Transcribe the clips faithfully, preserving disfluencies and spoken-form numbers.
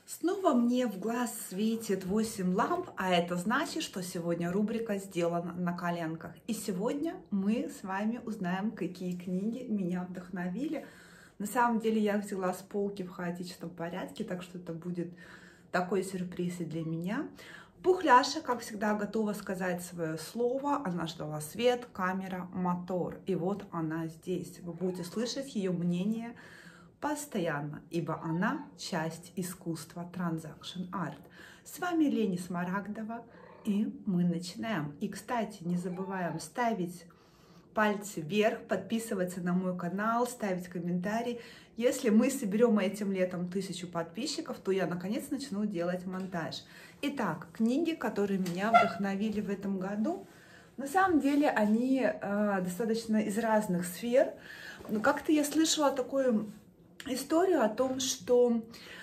Снова мне в глаз светит восемь ламп, а это значит, что сегодня рубрика «Сделано на коленках». И сегодня мы с вами узнаем, какие книги меня вдохновили. На самом деле я их взяла с полки в хаотичном порядке, так что это будет такой сюрприз и для меня. Пухляша, как всегда, готова сказать свое слово. Она ждала свет, камера, мотор. И вот она здесь. Вы будете слышать ее мнение постоянно, ибо она часть искусства Transaction Art. С вами Лени Смарагдова, и мы начинаем. И, кстати, не забываем ставить пальцы вверх, подписываться на мой канал, ставить комментарии. Если мы соберем этим летом тысячу подписчиков, то я наконец начну делать монтаж. Итак, книги, которые меня вдохновили в этом году, на самом деле они э, достаточно из разных сфер. Но как-то я слышала такую историю о том, что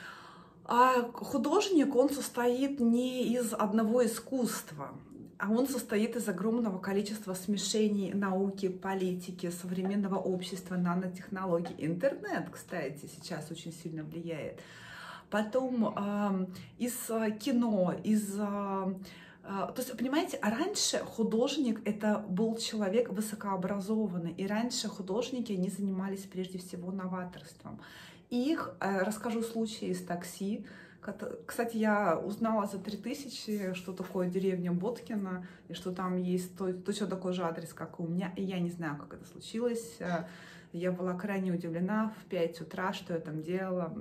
а, художник, он состоит не из одного искусства, а он состоит из огромного количества смешений науки, политики, современного общества, нанотехнологий. Интернет, кстати, сейчас очень сильно влияет. Потом э, из кино, из... Э, то есть, понимаете, раньше художник это был человек высокообразованный, и раньше художники, они занимались прежде всего новаторством. И их, расскажу случай из такси. Кстати, я узнала за три тысячи, что такое деревня Боткина, и что там есть точно такой же адрес, как и у меня, и я не знаю, как это случилось. Я была крайне удивлена в пять утра, что я там делала.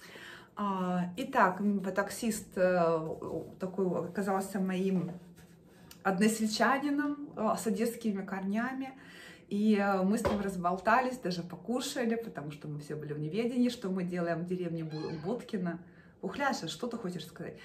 Итак, таксист такой оказался моим односельчанином с одесскими корнями, и мы с ним разболтались, даже покушали, потому что мы все были в неведении, что мы делаем в деревне Боткина. Ухляша, что ты хочешь сказать?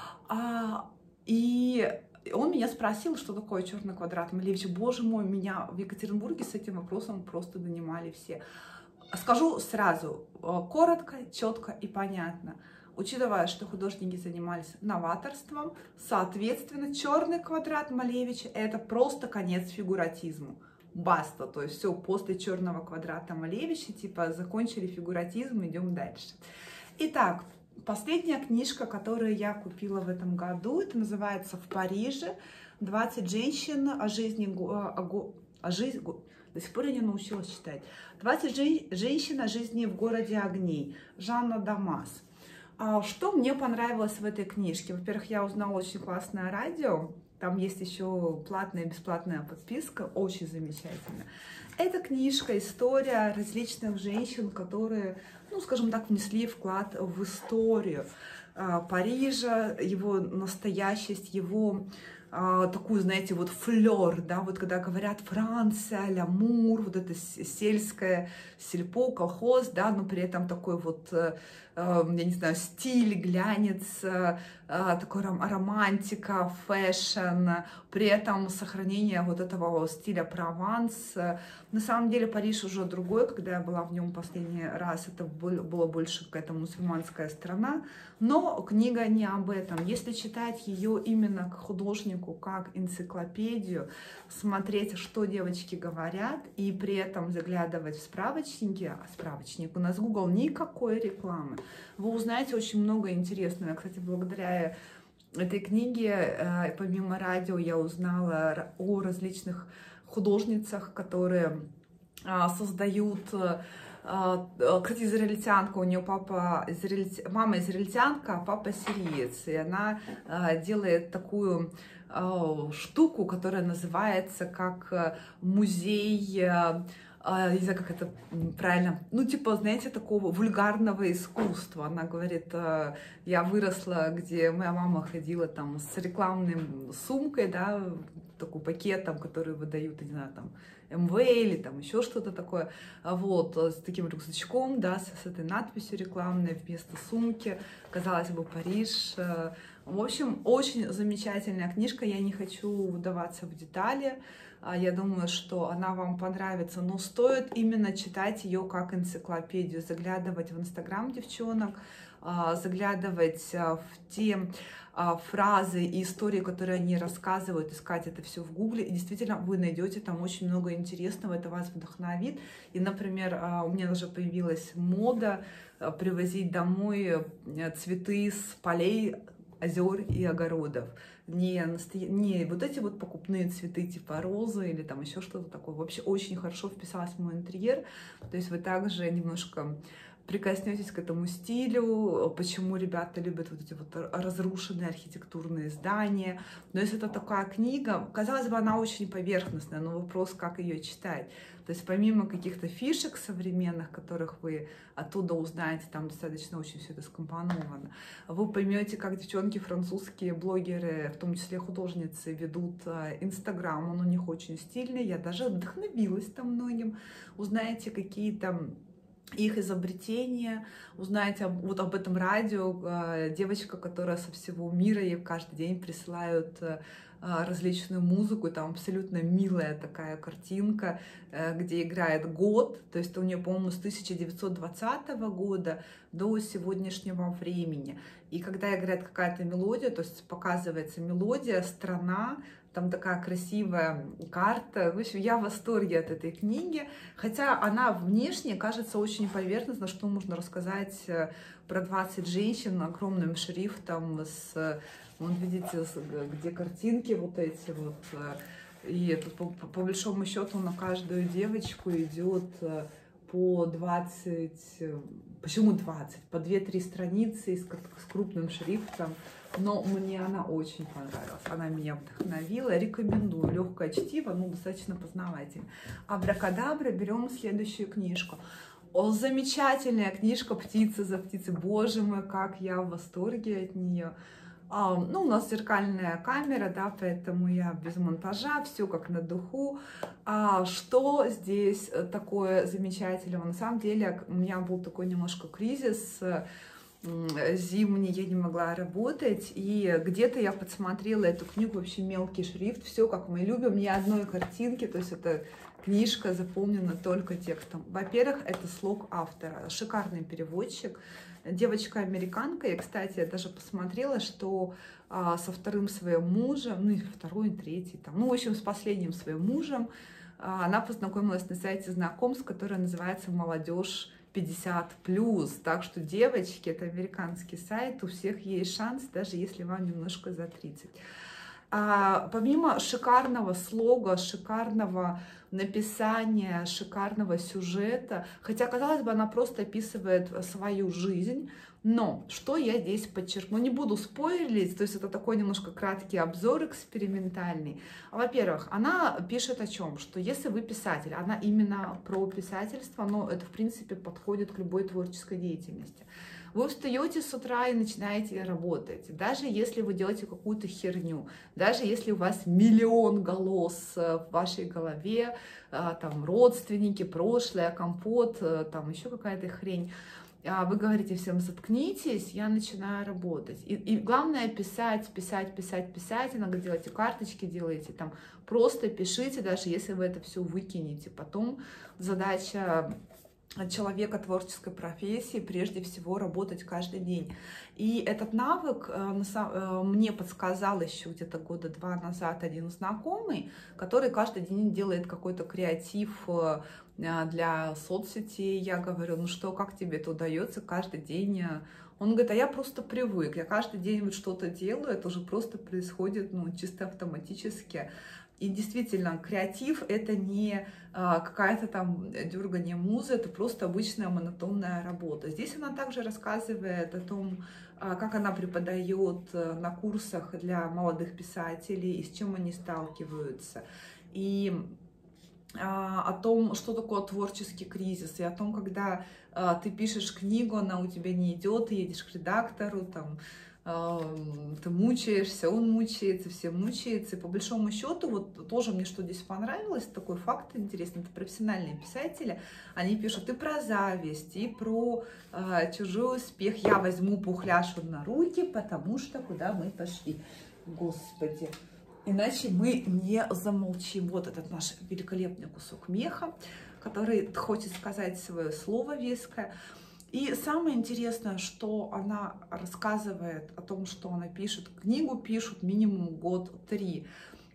И он меня спросил, что такое черный квадрат Малевича. Боже мой, меня в Екатеринбурге с этим вопросом просто донимали все. Скажу сразу, коротко, четко и понятно. Учитывая, что художники занимались новаторством, соответственно, черный квадрат Малевича — это просто конец фигуратизму. Баста, то есть все, после черного квадрата Малевича, типа, закончили фигуратизм, идем дальше. Итак, последняя книжка, которую я купила в этом году, это называется «В Париже. двадцать женщин о жизни...» о, о жизни... До сих пор я не научилась читать. «двадцать женщин о жизни в городе огней». Жанна Дамас. Что мне понравилось в этой книжке? Во-первых, я узнала очень классное радио. Там есть еще платная и бесплатная подписка. Очень замечательно. Эта книжка — история различных женщин, которые, ну, скажем так, внесли вклад в историю Парижа, его настоящесть, его такую, знаете, вот флёр, да, вот когда говорят Франция, лямур, вот это сельское сельпо, колхоз, да, но при этом такой вот, я не знаю, стиль, глянец, такой романтика, фэшн, при этом сохранение вот этого стиля Прованс. На самом деле Париж уже другой, когда я была в нем последний раз, это было больше какая-то мусульманская страна, но книга не об этом. Если читать ее именно к художнику, как энциклопедию, смотреть, что девочки говорят, и при этом заглядывать в справочники, а справочник у нас Google никакой рекламы, вы узнаете очень много интересного. Кстати, благодаря этой книге, помимо радио, я узнала о различных художницах, которые создают... Кстати, израильтянка, у нее папа, израиль... мама израильтянка, а папа сириец, и она делает такую штуку, которая называется как музей, не знаю, как это правильно, ну, типа, знаете, такого вульгарного искусства. Она говорит, я выросла, где моя мама ходила там с рекламной сумкой, да, такой пакетом, который выдают, не знаю, там, эм вэ или там еще что-то такое, вот, с таким рюкзачком, да, с, с этой надписью рекламной вместо сумки, казалось бы, Париж. В общем, очень замечательная книжка, я не хочу вдаваться в детали, я думаю, что она вам понравится, но стоит именно читать ее как энциклопедию, заглядывать в Инстаграм девчонок, заглядывать в те фразы и истории, которые они рассказывают, искать это все в Гугле, и действительно вы найдете там очень много интересного, это вас вдохновит. И, например, у меня даже появилась мода привозить домой цветы с полей, озер и огородов. Не, не вот эти вот покупные цветы типа розы или там еще что-то такое. Вообще очень хорошо вписалось в мой интерьер. То есть вы также немножко прикоснетесь к этому стилю, почему ребята любят вот эти вот разрушенные архитектурные здания. Но если это такая книга, казалось бы, она очень поверхностная, но вопрос, как ее читать. То есть помимо каких-то фишек современных, которых вы оттуда узнаете, там достаточно очень все это скомпоновано, вы поймете, как девчонки французские блогеры, в том числе художницы, ведут Инстаграм, он у них очень стильный, я даже вдохновилась там многим, узнаете какие-то их изобретения, узнаете об, вот об этом радио, девочка, которая со всего мира, ей каждый день присылают различную музыку, там абсолютно милая такая картинка, где играет год, то есть у нее, по-моему, с тысяча девятьсот двадцатого года до сегодняшнего времени. И когда играет какая-то мелодия, то есть показывается мелодия, страна, там такая красивая карта. В общем, я в восторге от этой книги, хотя она внешне кажется очень поверхностно, что можно рассказать про двадцать женщин огромным шрифтом с, вот видите, где картинки вот эти вот. И это, по, по большому счету на каждую девочку идет по двадцать, почему двадцать? По две-три страницы с, с крупным шрифтом. Но мне она очень понравилась, она меня вдохновила, рекомендую, легкое чтиво, ну, достаточно познавательно. Абракадабра, берем следующую книжку. О, замечательная книжка «Птица за птицей», боже мой, как я в восторге от нее. А, ну, у нас зеркальная камера, да, поэтому я без монтажа, все как на духу. А, что здесь такое замечательного? На самом деле у меня был такой немножко кризис, зимний, я не могла работать, и где-то я подсмотрела эту книгу, вообще мелкий шрифт, все как мы любим, ни одной картинки, то есть это книжка заполнена только текстом. Во-первых, это слог автора, шикарный переводчик, девочка-американка, и, кстати, я даже посмотрела, что а, со вторым своим мужем, ну и второй, и третий, там, ну, в общем, с последним своим мужем, а, она познакомилась на сайте знакомств, который называется «Молодежь пятьдесят плюс», так что, девочки, это американский сайт, у всех есть шанс, даже если вам немножко за тридцать. А, помимо шикарного слога, шикарного написания, шикарного сюжета, хотя, казалось бы, она просто описывает свою жизнь, но что я здесь подчеркну, не буду спойлерить, то есть это такой немножко краткий обзор экспериментальный. Во-первых, она пишет о чем? Что если вы писатель, она именно про писательство, но это в принципе подходит к любой творческой деятельности. Вы встаете с утра и начинаете работать, даже если вы делаете какую-то херню, даже если у вас миллион голос в вашей голове, там родственники, прошлое, компот, там еще какая-то хрень, вы говорите всем: заткнитесь, я начинаю работать. И, и главное писать, писать, писать, писать. Иногда делайте карточки, делайте там, просто пишите, даже если вы это все выкинете. Потом задача человека творческой профессии прежде всего работать каждый день. И этот навык мне подсказал еще где-то года два назад один знакомый, который каждый день делает какой-то креатив для соцсетей. Я говорю: ну что, как тебе это удается каждый день? Он говорит: а я просто привык, я каждый день вот что-то делаю, это уже просто происходит, ну, чисто автоматически. И действительно, креатив — это не а, какая-то там дергание музы, это просто обычная монотонная работа. Здесь она также рассказывает о том, а, как она преподает на курсах для молодых писателей и с чем они сталкиваются. И а, о том, что такое творческий кризис, и о том, когда а, ты пишешь книгу, она у тебя не идет, ты едешь к редактору, там, ты мучаешься, он мучается, все мучаются. И по большому счету, вот тоже мне что здесь понравилось, такой факт интересный, это профессиональные писатели, они пишут и про зависть, и про э, чужой успех. Я возьму пухляшу на руки, потому что куда мы пошли, господи, иначе мы не замолчим. Вот этот наш великолепный кусок меха, который хочет сказать свое слово веское. И самое интересное, что она рассказывает о том, что она пишет, книгу пишут минимум год-три.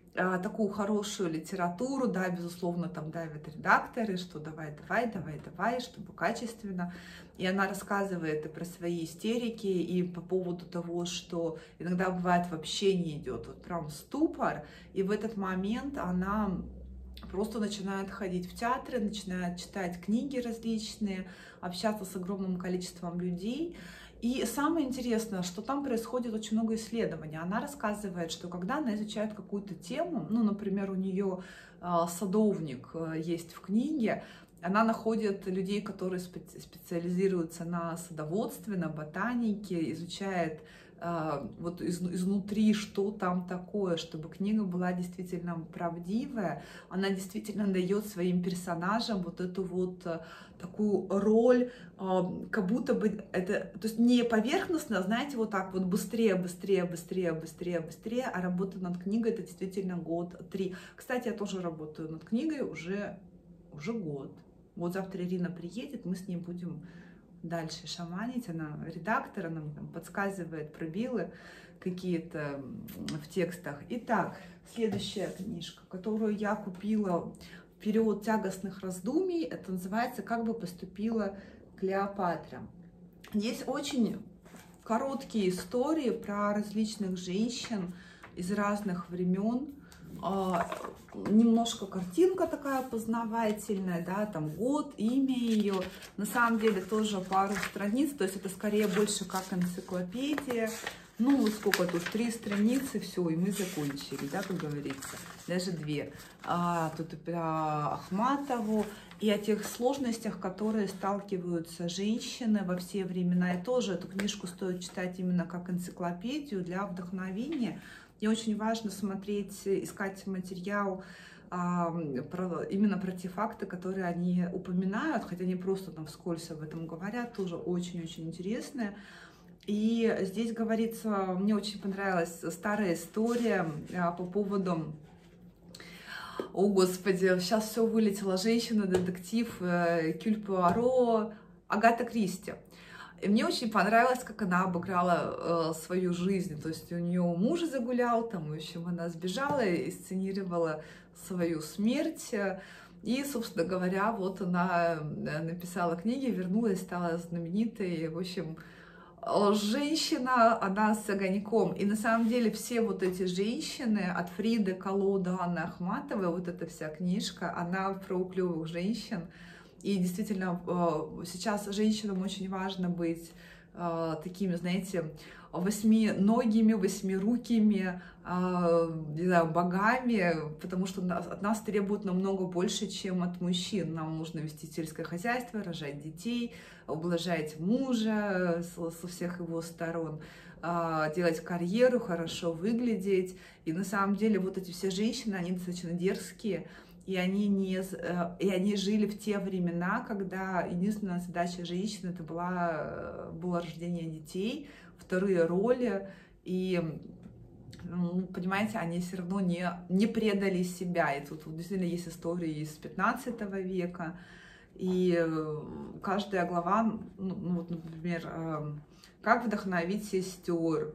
такую хорошую литературу, да, безусловно, там давят редакторы, что давай, давай, давай, давай, чтобы качественно. И она рассказывает и про свои истерики, и по поводу того, что иногда бывает вообще не идет, вот прям ступор. И в этот момент она просто начинает ходить в театры, начинает читать книги различные, общаться с огромным количеством людей. И самое интересное, что там происходит очень много исследований. Она рассказывает, что когда она изучает какую-то тему, ну, например, у нее садовник есть в книге, она находит людей, которые специализируются на садоводстве, на ботанике, изучает вот из, изнутри, что там такое, чтобы книга была действительно правдивая. Она действительно дает своим персонажам вот эту вот такую роль, как будто бы это, то есть не поверхностно, знаете, вот так вот быстрее, быстрее, быстрее, быстрее, быстрее, а работа над книгой это действительно год-три. Кстати, я тоже работаю над книгой уже, уже год. Вот завтра Ирина приедет, мы с ней будем дальше шаманить. Она редактор, она мне там подсказывает пробелы какие-то в текстах. Итак, следующая книжка, которую я купила в период тягостных раздумий, это называется «Как бы поступила Клеопатра». Здесь очень короткие истории про различных женщин из разных времен. Немножко картинка такая познавательная, да, там год, имя ее. На самом деле тоже пару страниц, то есть это скорее больше как энциклопедия. Ну, вот сколько тут, три страницы, все, и мы закончили, да, как говорится, даже две. А, тут и про Ахматову, и о тех сложностях, которые сталкиваются женщины во все времена. И тоже эту книжку стоит читать именно как энциклопедию для вдохновения. И очень важно смотреть, искать материал а, про, именно про те факты, которые они упоминают, хотя они просто там вскользь об этом говорят, тоже очень-очень интересные. И здесь говорится, мне очень понравилась старая история а, по поводу, о господи, сейчас все вылетело, женщина, детектив, э, Кюль Пуаро, Агата Кристи. И мне очень понравилось, как она обыграла э, свою жизнь. То есть у нее муж загулял, там, в общем, она сбежала и сценировала свою смерть. И, собственно говоря, вот она написала книги, вернулась, стала знаменитой. В общем, женщина, она с огоньком. И на самом деле все вот эти женщины, от Фриды Кало до Анны Ахматовой, вот эта вся книжка, она про клевых женщин. И действительно, сейчас женщинам очень важно быть такими, знаете, восьминогими, восьмирукими, не знаю, богами, потому что от нас требуют намного больше, чем от мужчин. Нам нужно вести сельское хозяйство, рожать детей, ублажать мужа со всех его сторон, делать карьеру, хорошо выглядеть. И на самом деле вот эти все женщины, они достаточно дерзкие, и они, не, и они жили в те времена, когда единственная задача женщины это была, было рождение детей, вторые роли, и, ну, понимаете, они все равно не, не предали себя. И тут действительно есть истории из пятнадцатого века, и каждая глава, ну, вот, например, «Как вдохновить сестер»,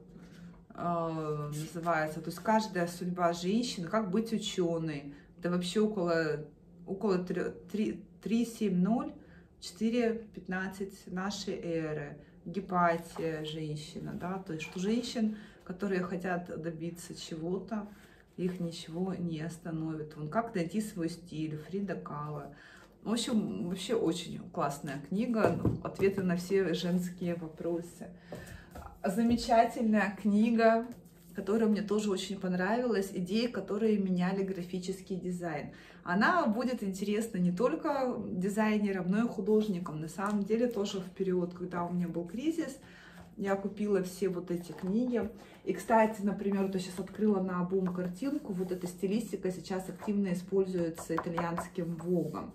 называется, то есть каждая судьба женщины, как быть ученой. Это вообще около, около три семь ноль четыре пятнадцать нашей эры. Гипатия женщина, да, то есть что женщин, которые хотят добиться чего-то, их ничего не остановит. Вон, как найти свой стиль, Фрида Кало. В общем, вообще очень классная книга, ответы на все женские вопросы. Замечательная книга, которая мне тоже очень понравилась, идеи, которые меняли графический дизайн. Она будет интересна не только дизайнерам, но и художникам. На самом деле тоже в период, когда у меня был кризис, я купила все вот эти книги. И, кстати, например, вот я сейчас открыла на обум картинку, вот эта стилистика сейчас активно используется итальянским Вогом.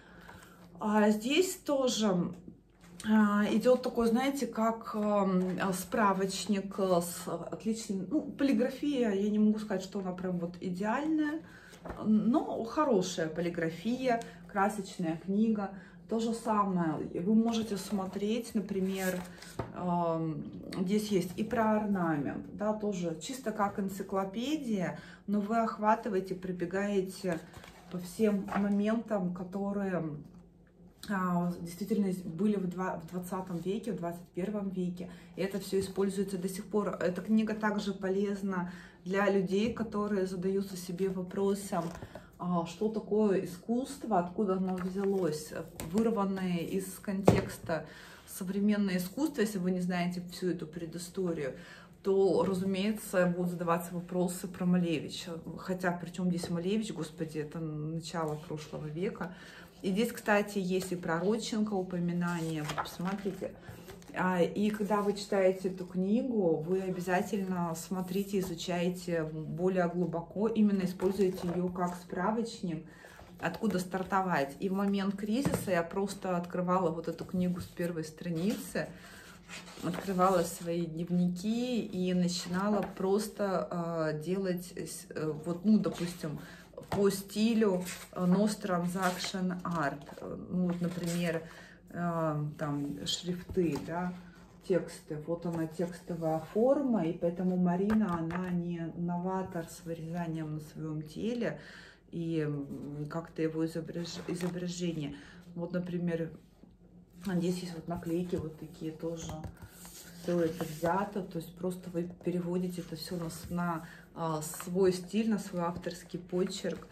А здесь тоже идет такой, знаете, как справочник с отличным, ну, полиграфия, я не могу сказать, что она прям вот идеальная, но хорошая полиграфия, красочная книга, То же самое, вы можете смотреть, например, здесь есть и про орнамент, да, тоже чисто как энциклопедия, но вы охватываете, пробегаете по всем моментам, которые действительно были в двадцатом веке, в двадцать первом веке, и это все используется до сих пор. Эта книга также полезна для людей, которые задаются себе вопросом, что такое искусство, откуда оно взялось, вырванное из контекста современное искусство. Если вы не знаете всю эту предысторию, то, разумеется, будут задаваться вопросы про Малевича. Хотя, причем здесь Малевич, господи, это начало прошлого века. И здесь, кстати, есть и про Родченко упоминание, вот посмотрите. И когда вы читаете эту книгу, вы обязательно смотрите, изучаете более глубоко, именно используете ее как справочник, откуда стартовать. И в момент кризиса я просто открывала вот эту книгу с первой страницы, открывала свои дневники и начинала просто делать, вот, ну, допустим, по стилю No Transaction Art, ну, вот, например, там шрифты, да, тексты, вот она текстовая форма, и поэтому Марина, она не новатор с вырезанием на своем теле и как-то его изображ... изображение. Вот, например, здесь есть вот наклейки вот такие тоже, все это взято, то есть просто вы переводите это все на, на а, свой стиль, на свой авторский почерк.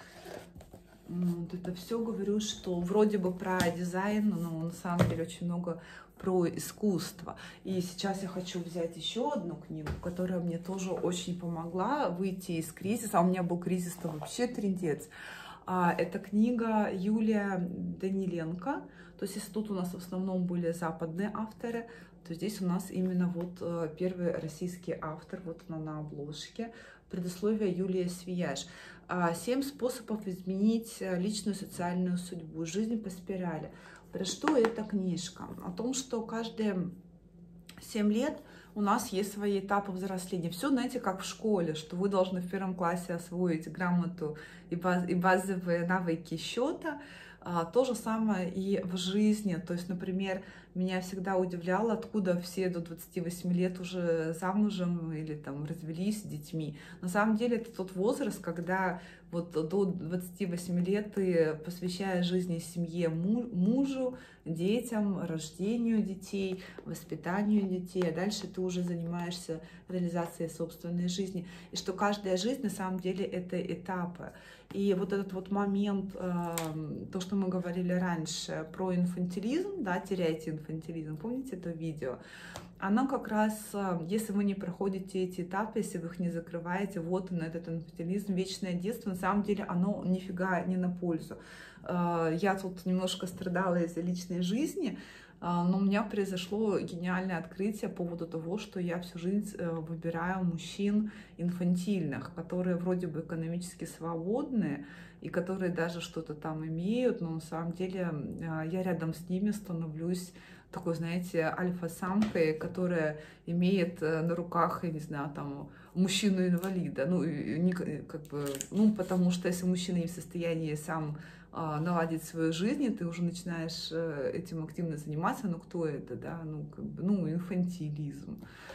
Вот это все говорю, что вроде бы про дизайн, но на самом деле очень много про искусство. И сейчас я хочу взять еще одну книгу, которая мне тоже очень помогла выйти из кризиса. А у меня был кризис-то вообще трындец. Это книга Юлия Даниленко. То есть если тут у нас в основном были западные авторы, то здесь у нас именно вот первый российский автор, вот она на обложке. Предисловие Юлия Свияж. Семь способов изменить личную социальную судьбу. Жизнь по спирали. Про что эта книжка? О том, что каждые семь лет у нас есть свои этапы взросления. Все, знаете, как в школе, что вы должны в первом классе освоить грамоту и, баз, и базовые навыки счета. А, то же самое и в жизни. То есть, например, меня всегда удивляло, откуда все до двадцати восьми лет уже замужем или там развелись с детьми. На самом деле это тот возраст, когда вот до двадцати восьми лет ты посвящаешь жизни семье, мужу, детям, рождению детей, воспитанию детей, а дальше ты уже занимаешься реализацией собственной жизни. И что каждая жизнь на самом деле это этапы. И вот этот вот момент, то, что мы говорили раньше про инфантилизм, да, теряйте инфантилизм, помните это видео? Оно как раз, если вы не проходите эти этапы, если вы их не закрываете, вот он, этот инфантилизм, вечное детство, на самом деле оно нифига не на пользу. Я тут немножко страдала из-за личной жизни, но у меня произошло гениальное открытие по поводу того, что я всю жизнь выбираю мужчин инфантильных, которые вроде бы экономически свободные и которые даже что-то там имеют, но на самом деле я рядом с ними становлюсь такой, знаете, альфа-самкой, которая имеет на руках, я не знаю, там, мужчину-инвалида. Ну, не, как бы, ну, потому что если мужчина не в состоянии сам наладить свою жизнь, и ты уже начинаешь этим активно заниматься, ну кто это, да, ну как бы, ну инфантилизм.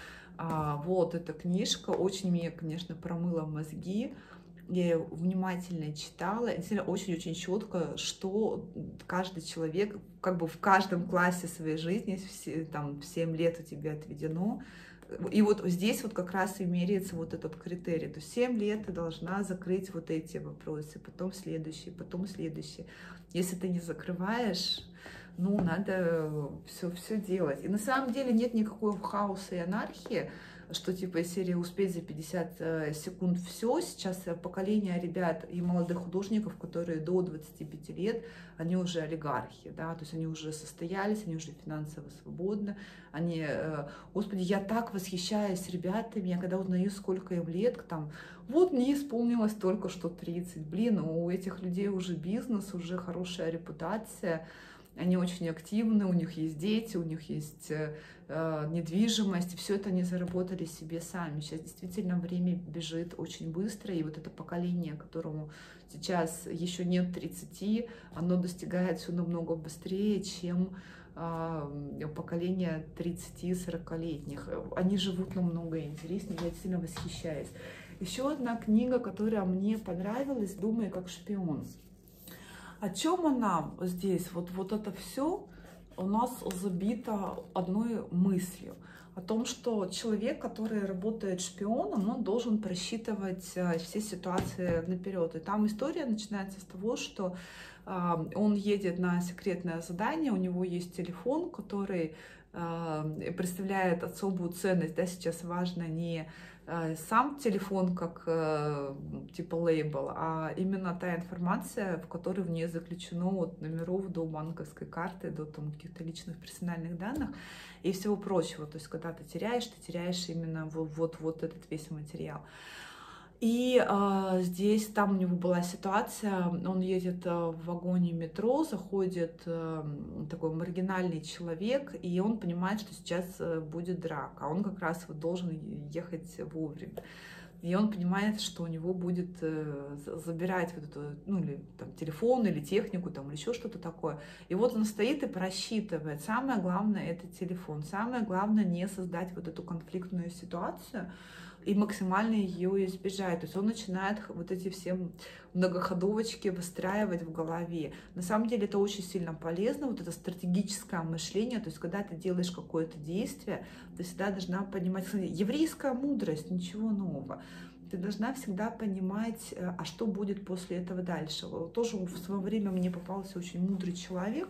А, вот эта книжка очень мне, конечно, промыла мозги, я ее внимательно читала, действительно очень-очень четко, что каждый человек, как бы в каждом классе своей жизни, все, там в семь лет у тебя отведено. И вот здесь вот как раз и меряется вот этот критерий. То есть семь лет ты должна закрыть вот эти вопросы, потом следующий, потом следующий. Если ты не закрываешь, ну, надо все, все делать. И на самом деле нет никакого хаоса и анархии, что типа из серии успеть за пятьдесят секунд все. Сейчас поколение ребят и молодых художников, которые до двадцати пяти лет, они уже олигархи, да, то есть они уже состоялись, они уже финансово свободны, они, господи, я так восхищаюсь ребятами, я когда узнаю, сколько им лет, там, вот мне исполнилось только что тридцать, блин, у этих людей уже бизнес, уже хорошая репутация, они очень активны, у них есть дети, у них есть э, недвижимость, и все это они заработали себе сами. Сейчас действительно время бежит очень быстро, и вот это поколение, которому сейчас еще нет тридцати, оно достигает все намного быстрее, чем э, поколение тридцати-сорокалетних. Они живут намного интереснее, я сильно восхищаюсь. Еще одна книга, которая мне понравилась, «Думай как шпион». О чем она здесь? Вот, вот это все у нас забито одной мыслью. О том, что человек, который работает шпионом, он должен просчитывать все ситуации наперед. И там история начинается с того, что э, он едет на секретное задание, у него есть телефон, который э, представляет особую ценность. Да, сейчас важно не сам телефон как э, типа лейбл, а именно та информация, в которой в ней заключено от номеров до банковской карты, до там каких-то личных персональных данных и всего прочего. То есть, когда ты теряешь, ты теряешь именно вот, вот, вот этот весь материал. И э, здесь, там у него была ситуация, он едет в вагоне метро, заходит э, такой маргинальный человек, и он понимает, что сейчас будет драка, а он как раз вот должен ехать вовремя. И он понимает, что у него будет э, забирать вот эту, ну, или там, телефон, или технику, там, или еще что-то такое. И вот он стоит и просчитывает. Самое главное — это телефон. Самое главное — не создать вот эту конфликтную ситуацию и максимально ее избежать. То есть он начинает вот эти все многоходовочки выстраивать в голове. На самом деле это очень сильно полезно, вот это стратегическое мышление. То есть когда ты делаешь какое-то действие, ты всегда должна понимать, еврейская мудрость, ничего нового. Ты должна всегда понимать, а что будет после этого дальше. Тоже в свое время мне попался очень мудрый человек.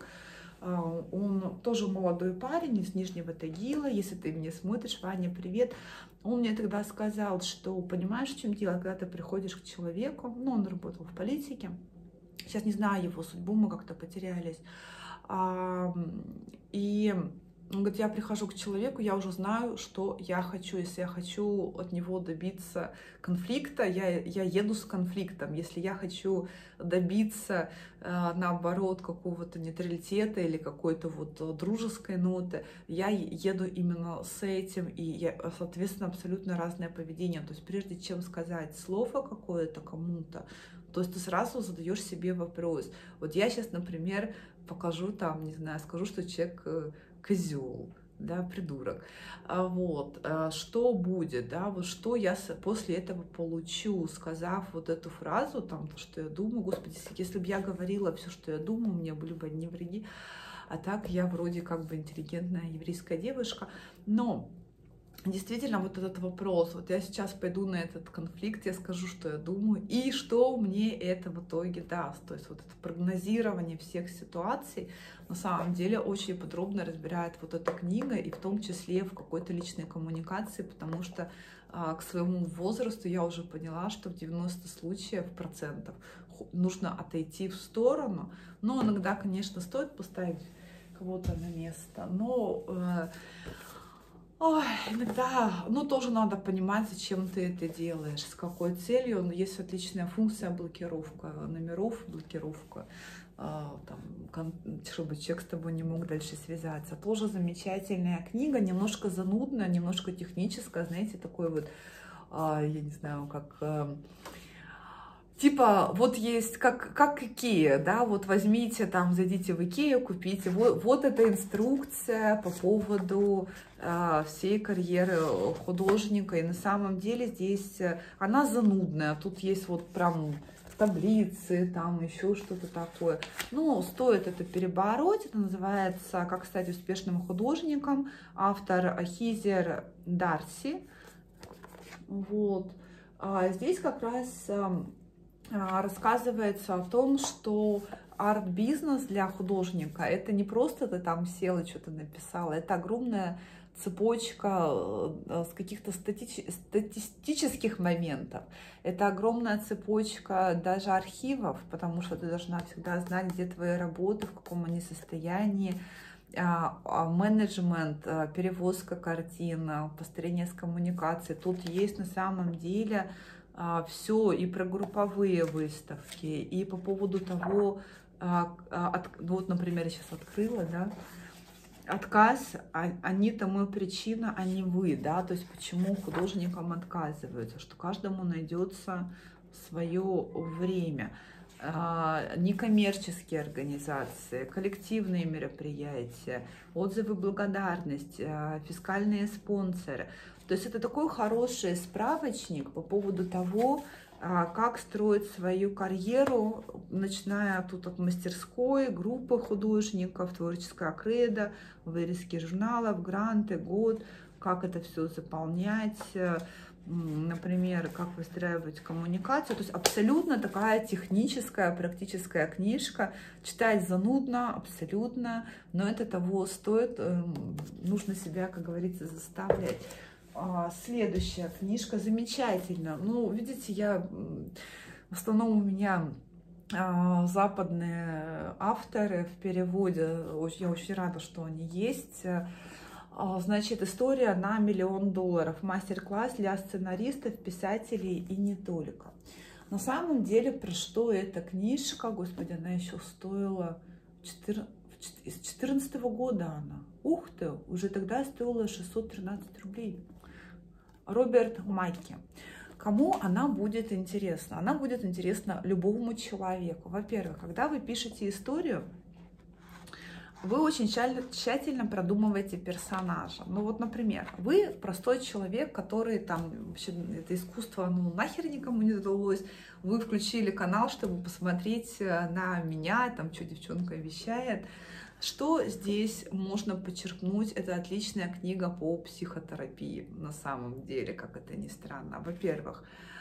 Он тоже молодой парень из Нижнего Тагила. Если ты меня смотришь, Ваня, привет. Он мне тогда сказал, что понимаешь, в чем дело, когда ты приходишь к человеку, ну, он работал в политике, сейчас не знаю его судьбу, мы как-то потерялись, и он говорит, я прихожу к человеку, я уже знаю, что я хочу. Если я хочу от него добиться конфликта, я, я еду с конфликтом. Если я хочу добиться, э, наоборот, какого-то нейтралитета или какой-то вот дружеской ноты, я еду именно с этим. И, я, соответственно, абсолютно разное поведение. То есть прежде чем сказать слово какое-то кому-то, то есть ты сразу задаешь себе вопрос. Вот я сейчас, например, покажу там, не знаю, скажу, что человек козел, да, придурок. Вот, что будет, да, вот что я после этого получу, сказав вот эту фразу, там, то, что я думаю, господи, если бы я говорила все, что я думаю, мне были бы одни враги, а так я вроде как бы интеллигентная еврейская девушка, но действительно, вот этот вопрос, вот я сейчас пойду на этот конфликт, я скажу, что я думаю, и что мне это в итоге даст. То есть вот это прогнозирование всех ситуаций на самом деле очень подробно разбирает вот эта книга, и в том числе в какой-то личной коммуникации, потому что а, к своему возрасту я уже поняла, что в девяноста случаях процентов нужно отойти в сторону, но иногда, конечно, стоит поставить кого-то на место, но... Э, Ой, иногда, ну, тоже надо понимать, зачем ты это делаешь, с какой целью. Но есть отличная функция блокировка номеров, блокировка, э, там, чтобы человек с тобой не мог дальше связаться. Тоже замечательная книга, немножко занудная, немножко техническая, знаете, такой вот, э, я не знаю, как... Э, Типа, вот есть, как, как Икея, да, вот возьмите, там, зайдите в Икею, купите, вот, вот эта инструкция по поводу э, всей карьеры художника, и на самом деле здесь она занудная, тут есть вот прям таблицы, там еще что-то такое, но стоит это перебороть, это называется «Как стать успешным художником», автор Хизер Дарси, вот, а здесь как раз... рассказывается о том, что арт-бизнес для художника — это не просто ты там сел и что-то написала, это огромная цепочка с каких-то стати- статистических моментов, это огромная цепочка даже архивов, потому что ты должна всегда знать, где твои работы, в каком они состоянии, менеджмент, перевозка картин, построение с коммуникацией. Тут есть на самом деле все и про групповые выставки, и по поводу того, Вот, например, я сейчас открыла, да, отказ, они-то мы причина, а не вы, да, то есть почему художникам отказываются, что каждому найдется свое время. Некоммерческие организации, коллективные мероприятия, отзывы благодарности, фискальные спонсоры. То есть это такой хороший справочник по поводу того, как строить свою карьеру, начиная тут от мастерской, группы художников, творческая кредо, вырезки журналов, гранты, год, как это все заполнять, например, как выстраивать коммуникацию. То есть абсолютно такая техническая, практическая книжка. Читать занудно, абсолютно, но это того стоит. Нужно себя, как говорится, заставлять. Следующая книжка замечательно. Ну, видите, я в основном у меня западные авторы в переводе. Я очень рада, что они есть. Значит, история на миллион долларов. Мастер-класс для сценаристов, писателей и не только. На самом деле, про что эта книжка? Господи, она еще стоила с две тысячи четырнадцатого года она. Ух ты, уже тогда стоила шестьсот тринадцать рублей. Роберт Макки. Кому она будет интересна? Она будет интересна любому человеку. Во-первых, когда вы пишете историю, вы очень тщательно продумываете персонажа. Ну вот, например, вы простой человек, который там, вообще, это искусство, ну, нахер никому не задалось. Вы включили канал, чтобы посмотреть на меня, там, что девчонка вещает. Что здесь можно подчеркнуть? Это отличная книга по психотерапии, на самом деле, как это ни странно. Во-первых,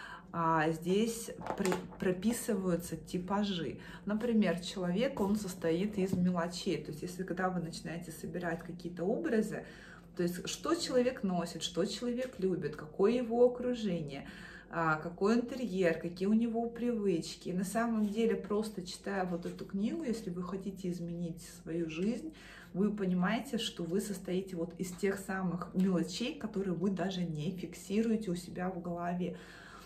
здесь прописываются типажи. Например, человек, он состоит из мелочей. То есть, если когда вы начинаете собирать какие-то образы, то есть, что человек носит, что человек любит, какое его окружение, какой интерьер, какие у него привычки. И на самом деле, просто читая вот эту книгу, если вы хотите изменить свою жизнь, вы понимаете, что вы состоите вот из тех самых мелочей, которые вы даже не фиксируете у себя в голове.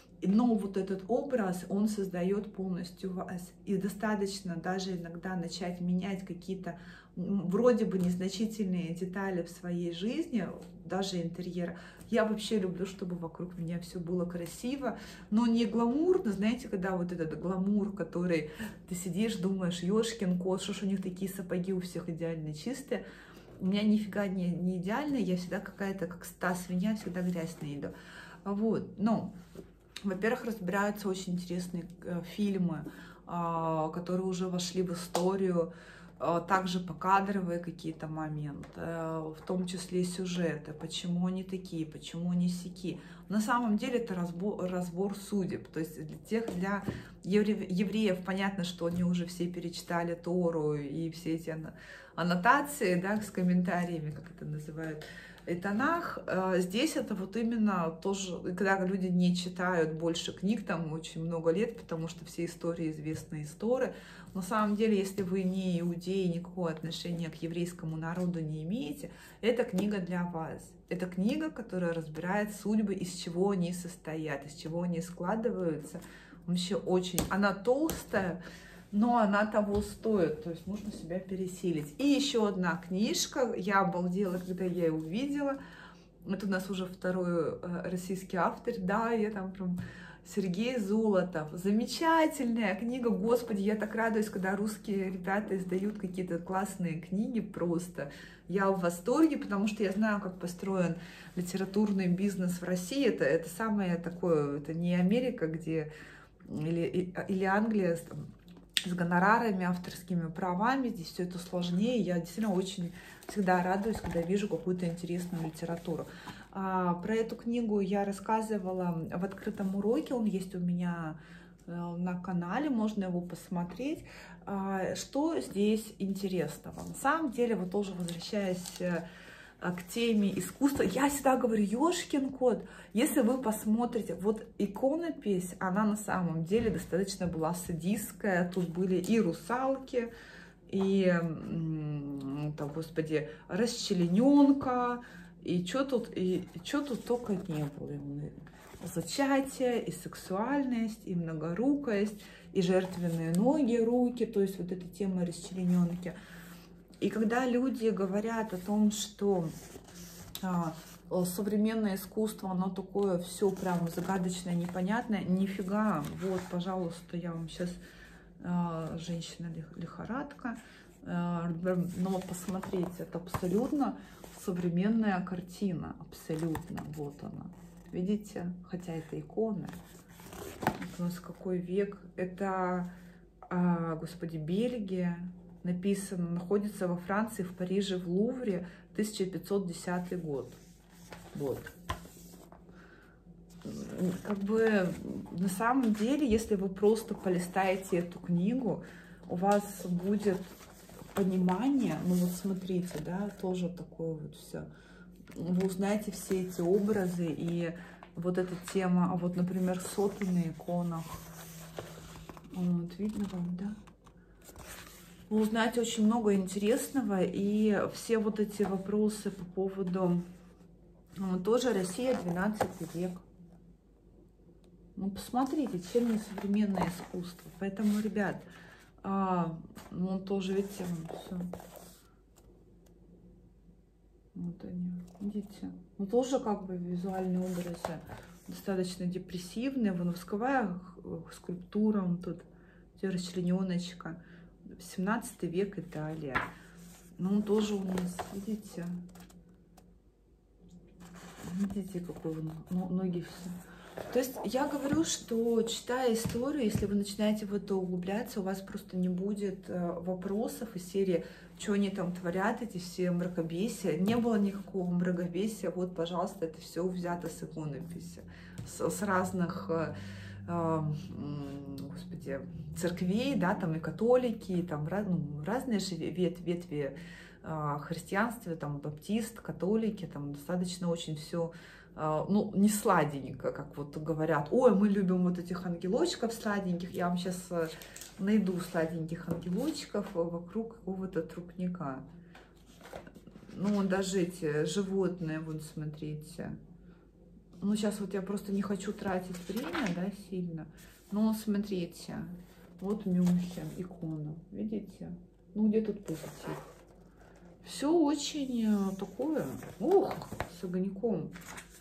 Но вот этот образ, он создает полностью вас. И достаточно даже иногда начать менять какие-то вроде бы незначительные детали в своей жизни, даже интерьера. Я вообще люблю, чтобы вокруг меня все было красиво, но не гламурно, знаете, когда вот этот гламур, который ты сидишь, думаешь, ёшкин кот, что ж у них такие сапоги у всех идеально чистые. У меня нифига не, не идеальная, я всегда какая-то, как та свинья, всегда грязь на еду. Вот, но... Во-первых, разбираются очень интересные фильмы, которые уже вошли в историю, также покадровые какие-то моменты, в том числе сюжеты, почему они такие, почему они сяки. На самом деле это разбор, разбор судеб, то есть для тех, для евреев понятно, что они уже все перечитали Тору и все эти аннотации, да, с комментариями, как это называют, и Танах. Здесь это вот именно тоже, когда люди не читают больше книг, там очень много лет, потому что все истории известны из Торы. На самом деле, если вы не иудеи, никакого отношения к еврейскому народу не имеете, эта книга для вас. Это книга, которая разбирает судьбы, из чего они состоят, из чего они складываются. Вообще очень... Она толстая, но она того стоит, то есть нужно себя пересилить. И еще одна книжка, я обалдела, когда я ее увидела. Это у нас уже второй российский автор, да, я там прям... Сергей Золотов. Замечательная книга, господи, я так радуюсь, когда русские ребята издают какие-то классные книги просто. Я в восторге, потому что я знаю, как построен литературный бизнес в России. Это, это самое такое, это не Америка, где, или, или Англия с, там, с гонорарами, авторскими правами. Здесь все это сложнее. Я действительно очень всегда радуюсь, когда вижу какую-то интересную литературу. Про эту книгу я рассказывала в открытом уроке, он есть у меня на канале, можно его посмотреть. Что здесь интересного? На самом деле, вот тоже возвращаясь к теме искусства, я всегда говорю, ёшкин кот, если вы посмотрите, вот иконопись, она на самом деле достаточно была садистская, тут были и русалки, и, там, господи, расчлененка, И что тут, и, и что тут только не было. Зачатие, и сексуальность, и многорукость, и жертвенные ноги, руки, то есть вот эта тема расчлененки. И когда люди говорят о том, что а, современное искусство, оно такое все прям загадочное, непонятное, нифига. Вот, пожалуйста, я вам сейчас а, женщина-лихорадка. А, но посмотрите, это абсолютно современная картина, абсолютно. Вот она. Видите? Хотя это иконы. У нас какой век? Это, а, господи, Бельгия. Написано, находится во Франции, в Париже, в Лувре, тысяча пятьсот десятый год. Вот. Как бы на самом деле, если вы просто полистаете эту книгу, у вас будет понимание, ну вот смотрите, да, тоже такое вот все. Вы узнаете все эти образы и вот эта тема, а вот, например, соты на иконах. Вот, видно вам, да? Вы узнаете очень много интересного, и все вот эти вопросы по поводу ну, тоже Россия, двенадцатый век. Ну, посмотрите, чем не современное искусство. Поэтому, ребят, а, ну, он тоже, видите, все. Вот они, видите? Ну, тоже как бы визуальные образы достаточно депрессивные. Восковая скульптура, он тут, расчлененочка. семнадцатый век, Италия. Ну, он тоже у нас, видите? Видите, какой он, ноги все. То есть я говорю, что читая историю, если вы начинаете в это углубляться, у вас просто не будет вопросов из серии, что они там творят, эти все мракобесия. Не было никакого мракобесия. Вот, пожалуйста, это все взято с иконописи, с, с разных... Господи, церквей, да, там и католики, и там ну, разные же ветви, ветви христианства, там баптист, католики, там достаточно очень все, ну, не сладенько, как вот говорят, ой, мы любим вот этих ангелочков сладеньких, я вам сейчас найду сладеньких ангелочков вокруг какого-то трупника. Ну, даже эти животные, вот смотрите. Ну, сейчас вот я просто не хочу тратить время, да, сильно. Но смотрите, вот Мюнхен, икона, видите? Ну, где тут позитив? Все очень такое, ух, с огоньком.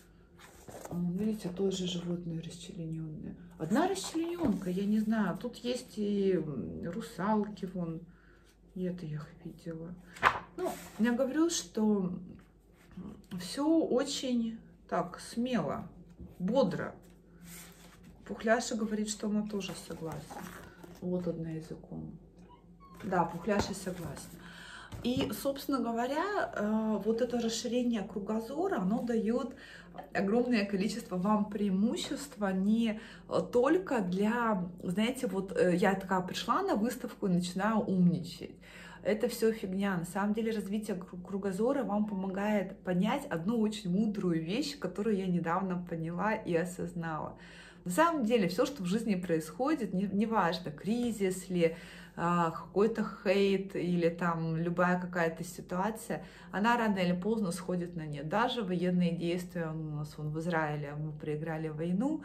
Видите, тоже животные расчлененные. Одна расчлененка, я не знаю, тут есть и русалки, вон, и это я их видела. Ну, я говорю, что все очень... Так, смело, бодро. Пухляша говорит, что она тоже согласна. Вот одна из икон. Да, Пухляша согласна. И, собственно говоря, вот это расширение кругозора, оно дает огромное количество вам преимущества не только для, знаете, вот я такая пришла на выставку и начинаю умничать. Это все фигня. На самом деле развитие кругозора вам помогает понять одну очень мудрую вещь, которую я недавно поняла и осознала. На самом деле все, что в жизни происходит, неважно, не кризис ли, какой-то хейт или там любая какая-то ситуация, она рано или поздно сходит на нет. Даже военные действия у нас вон, в Израиле, мы проиграли войну,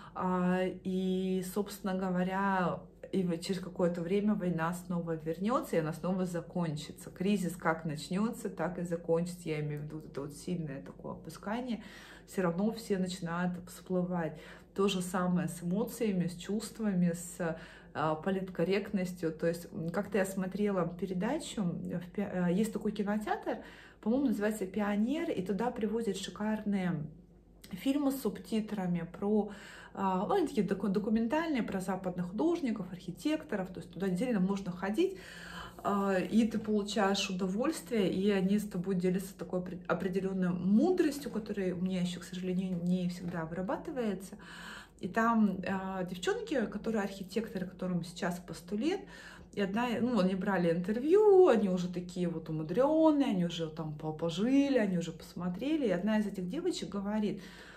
и, собственно говоря, и через какое-то время война снова вернется, и она снова закончится. Кризис как начнется, так и закончится. Я имею в виду это вот сильное такое опускание. Все равно все начинают всплывать. То же самое с эмоциями, с чувствами, с а, политкорректностью. То есть как-то я смотрела передачу, в, есть такой кинотеатр, по-моему, называется «Пионер», и туда привозят шикарные фильмы с субтитрами про... Ну, они такие документальные, про западных художников, архитекторов, то есть туда отдельно можно ходить, и ты получаешь удовольствие, и они с тобой делятся такой определенной мудростью, которая у меня еще, к сожалению, не всегда вырабатывается. И там девчонки, которые архитекторы, которым сейчас по сто лет, и одна, ну, они брали интервью, они уже такие вот умудренные, они уже там пожили, они уже посмотрели, и одна из этих девочек говорит: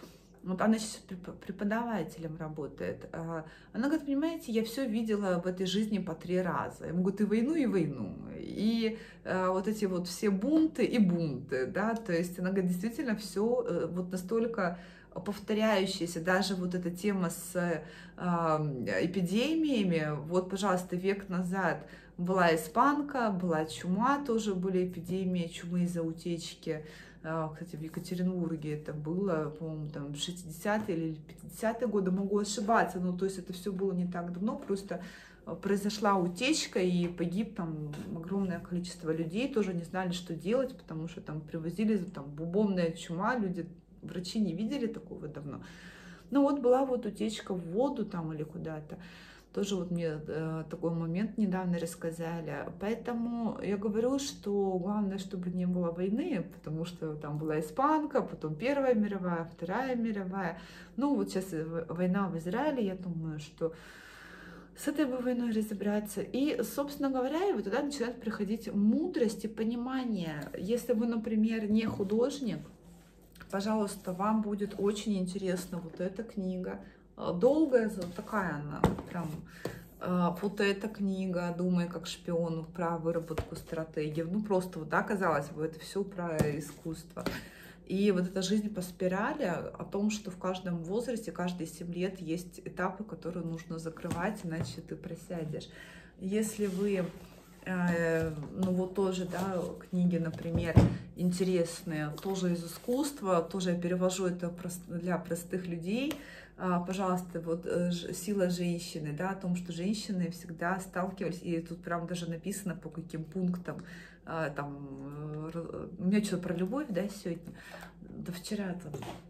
вот она сейчас преподавателем работает, она говорит, понимаете, я все видела в этой жизни по три раза. Я говорю, ты войну и войну, и вот эти вот все бунты и бунты, да, то есть она говорит, действительно все вот настолько повторяющаяся, даже вот эта тема с э, эпидемиями, вот, пожалуйста, век назад была испанка, была чума, тоже были эпидемии чумы из-за утечки. Кстати, в Екатеринбурге это было, по-моему, там шестидесятые или пятидесятые годы, могу ошибаться, но то есть это все было не так давно, просто произошла утечка и погиб там огромное количество людей, тоже не знали, что делать, потому что там привозили там бубонная чума, люди, врачи не видели такого давно. Ну вот была вот утечка в воду там или куда-то. Тоже вот мне э, такой момент недавно рассказали. Поэтому я говорю, что главное, чтобы не было войны, потому что там была испанка, потом Первая мировая, Вторая мировая. Ну вот сейчас война в Израиле, я думаю, что с этой бы войной разобраться. И, собственно говоря, и вот тогда начинает приходить мудрость и понимание. Если вы, например, не художник, пожалуйста, вам будет очень интересна вот эта книга. Долгая, такая она, прям, вот эта книга «Думай как шпион» про выработку стратегий. Ну, просто вот, да, казалось бы, это все про искусство. И вот эта жизнь по спирали о том, что в каждом возрасте, каждые семь лет есть этапы, которые нужно закрывать, иначе ты просядешь. Если вы, э, ну вот тоже, да, книги, например, интересные, тоже из искусства, тоже я перевожу это для простых людей, пожалуйста, вот «Сила женщины», да, о том, что женщины всегда сталкивались, и тут прям даже написано по каким пунктам, там, у меня что-то про любовь, да, сегодня, да вчера там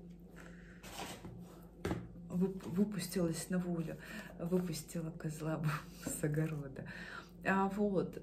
выпустилась на волю, выпустила козла с огорода. А, вот,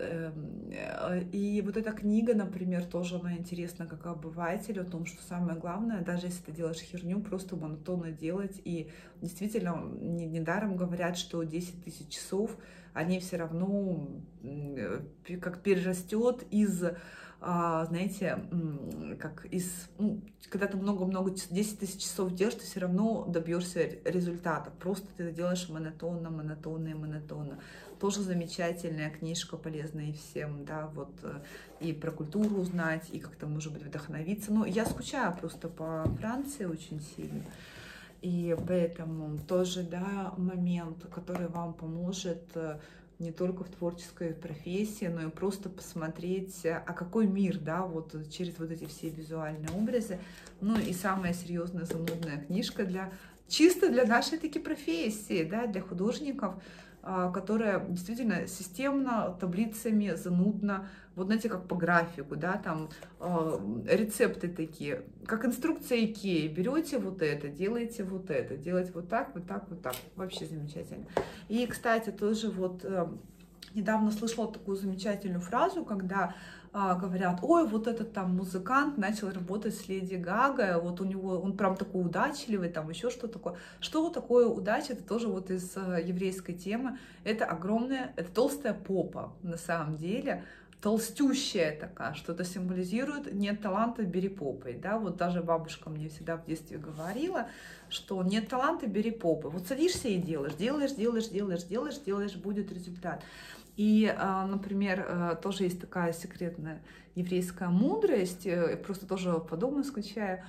и вот эта книга, например, тоже она интересна как обыватель, о том, что самое главное, даже если ты делаешь херню, просто монотонно делать, и действительно, недаром говорят, что десять тысяч часов, они все равно как перерастет из, знаете, как из, ну, когда ты много-много, десять тысяч часов делаешь, ты все равно добьешься результата, просто ты это делаешь монотонно, монотонно и монотонно. Тоже замечательная книжка, полезная всем, да, вот, и про культуру узнать, и как-то, может быть, вдохновиться. Но я скучаю просто по Франции очень сильно, и поэтому тоже, да, момент, который вам поможет не только в творческой профессии, но и просто посмотреть, а какой мир, да, вот через вот эти все визуальные образы. Ну и самая серьезная, занудная книжка для, чисто для нашей таки профессии, да, для художников, которая действительно системно, таблицами, занудно, вот знаете, как по графику, да, там э, рецепты такие, как инструкция Икеи, берете вот это, делаете вот это, делаете вот так, вот так, вот так, вообще замечательно. И, кстати, тоже вот э, недавно слышала такую замечательную фразу, когда а, говорят, ой, вот этот там музыкант начал работать с Леди Гагой, вот у него, он прям такой удачливый, там еще что такое. Что такое удача? Это тоже вот из а, еврейской темы. Это огромная, это толстая попа на самом деле, толстющая такая, что-то символизирует, нет таланта, бери попой, да, вот даже бабушка мне всегда в детстве говорила, что нет таланта, бери попой, вот садишься и делаешь, делаешь, делаешь, делаешь, делаешь, делаешь, будет результат. И, например, тоже есть такая секретная еврейская мудрость, я просто тоже по дому скучаю,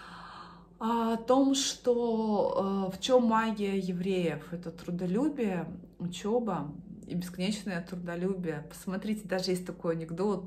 о том, что в чем магия евреев, это трудолюбие, учеба и бесконечное трудолюбие. Посмотрите, даже есть такой анекдот,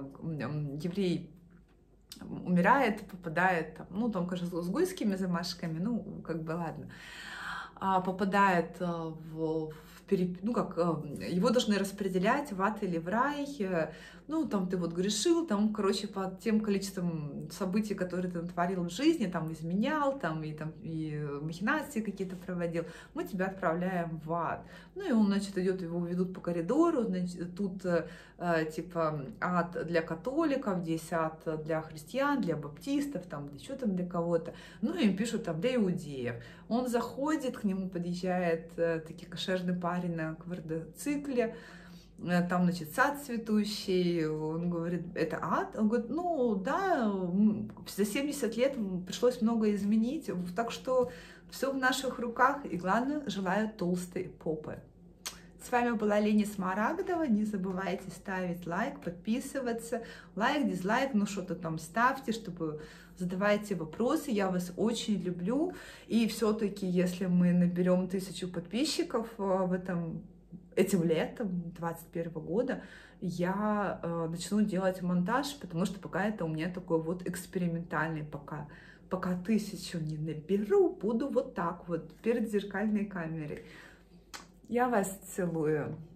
еврей умирает, попадает, там, ну, там, конечно, с гойскими замашками, ну, как бы, ладно, попадает в, в переп... ну, как, его должны распределять в ад или в рай, ну, там, ты вот грешил, там, короче, по тем количеством событий, которые ты натворил в жизни, там, изменял, там, и, там, и махинации какие-то проводил, мы тебя отправляем в ад. Ну, и он, значит, идет, его ведут по коридору, значит, тут, типа, ад для католиков, здесь ад для христиан, для баптистов, там, еще там для кого-то, ну, и им пишут, там, для иудеев. Он заходит, к нему подъезжает таки кошерный парень на квадроцикле, там, значит, сад цветущий. Он говорит, это ад? Он говорит, ну, да, за семьдесят лет пришлось много изменить, так что все в наших руках, и главное, желаю толстой попы. С вами была Лени Смарагдова. Не забывайте ставить лайк, подписываться. Лайк, дизлайк, ну что-то там ставьте, чтобы задавайте вопросы. Я вас очень люблю. И все-таки, если мы наберем тысячу подписчиков в этом, этим летом двадцать первого года, я э, начну делать монтаж, потому что пока это у меня такой вот экспериментальный пока. Пока тысячу не наберу, буду вот так вот перед зеркальной камерой. Я вас целую.